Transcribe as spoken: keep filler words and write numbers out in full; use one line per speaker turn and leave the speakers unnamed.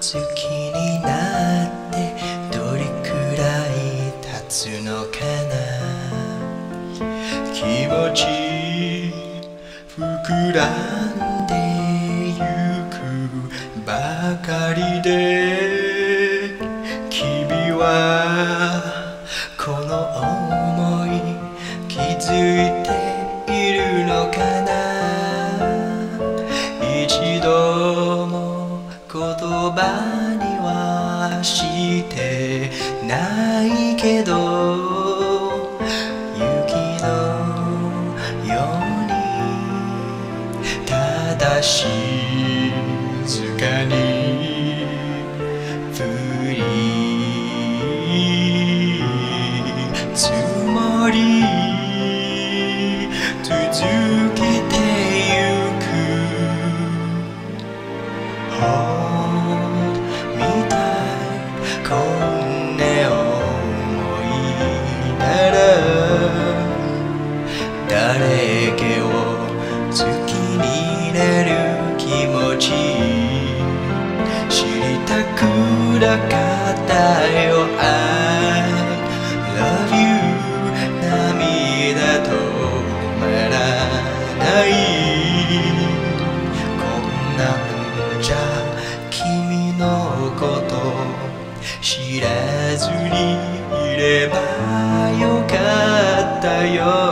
好きになってどれくらい経つのかな。気持ち膨らんでゆくばかりで、君はこの想い気づいているのかな。一度も言葉にはしてないけど、雪のようにただ静かに降り積もり続けてゆく。 Hold me tight こんな想いなら誰気を好きになる気持ち知りたくなかったよ。 I love you 涙止まらない。こんなんじゃ君のこと知らずにいればよかったよ。